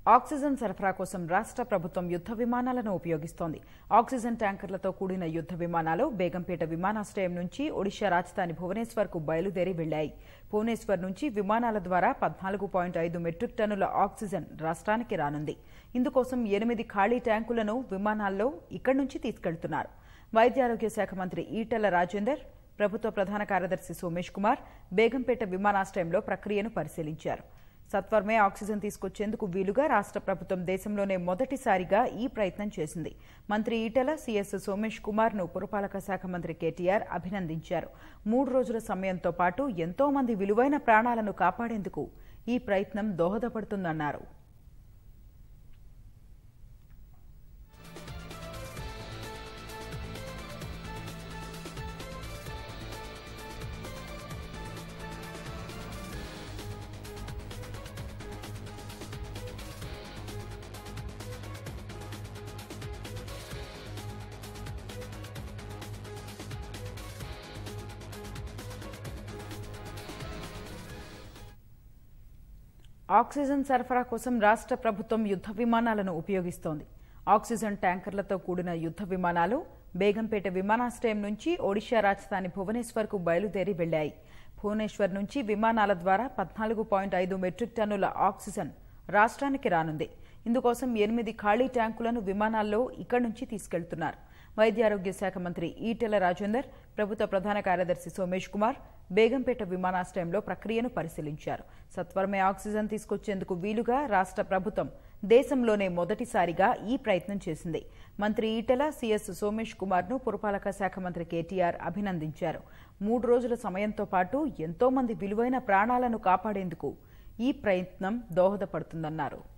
Oxygen సరఫరా కోసం రాష్ట్ర ప్రభుత్వం యుద్ధ విమానాలను ఉపయోగిస్తోంది. ఆక్సిజన్ ట్యాంకర్లతో కూడిన యుద్ధ విమానాలు బేగంపేట విమానాశ్రయం నుంచి ఒడిశా రాజధాని భువనేశ్వర్కు బయలుదేరి వెళ్లాయి. భువనేశ్వర్ నుంచి విమానాల ద్వారా 14.5 మెట్రిక్ టన్నుల ఆక్సిజన్ రాష్ట్రానికి రానుంది. ఇందుకోసం 8 ఖాళీ ట్యాంకులను విమానాల్లో ఇక్కడి నుంచి తీసుకెళ్తున్నారు. వైద్యారోగ్య శాఖ మంత్రి ఈటెల రాజేందర్, ప్రభుత్వ ప్రధాన కార్యదర్శి సోమేష్ కుమార్ బేగంపేట విమానాశ్రయంలో ప్రక్రియను పరిశీలించారు. సత్వరమే ఆక్సిజన్ తీసుకొచ్చేందుకు వీలుగా రాష్ట్ర ప్రభుత్వం దేశంలోనే మొదటిసారిగా ఈ ప్రయత్నం చేసింది. మంత్రి ఈటెల, సీఎస్ సోమేష్ కుమార్ ను పురపాలక శాఖ మంత్రి కేటీఆర్ అభినందించారు. 3 రోజుల సమయంతో పాటు ఎంతో మంది విలువైన ప్రాణాలను కాపాడేందుకు ఈ ప్రయత్నం దోహదపడుతుందన్నారు. ఆక్సిజన్ సరఫరా కోసం రాష్ట్ర ప్రభుత్వం యుద్ధ విమానాలను ఉపయోగిస్తోంది. ఆక్సిజన్ ట్యాంకర్లతో కూడిన యుద్ధ విమానాలు బేగంపేట విమానాశ్రయం నుంచి ఒడిశా రాజధాని భువనేశ్వర్కు బయలుదేరి వెళ్లాయి. భువనేశ్వర్ నుంచి విమానాల ద్వారా 14.5 మెట్రిక్ టన్నుల ఆక్సిజన్ రాష్ట్రానికి రానుంది. ఇందుకోసం 8 ఖాళీ ట్యాంకులను విమానాల్లో ఇక్కడి నుంచి తీసుకెళ్తున్నారు. వైద్యారోగ్య శాఖ మంత్రి ఈటెల రాజేందర్, ప్రభుత్వ ప్రధాన కార్యదర్శి సోమేష్ కుమార్ బేగంపేట విమానాశ్రయంలో ప్రక్రియను పరిశీలించారు. సత్వరమే ఆక్సిజన్ తీసుకొచ్చేందుకు వీలుగా రాష్ట్ర ప్రభుత్వం దేశంలోనే మొదటిసారిగా ఈ ప్రయత్నం చేసింది. మంత్రి ఈటెల, సీఎస్ సోమేష్ కుమార్ ను పురపాలక శాఖ మంత్రి కేటీఆర్ అభినందించారు. 3 రోజుల సమయంతో పాటు ఎంతో మంది విలువైన ప్రాణాలను కాపాడేందుకు ఈ ప్రయత్నం దోహదపడుతుందన్నారు.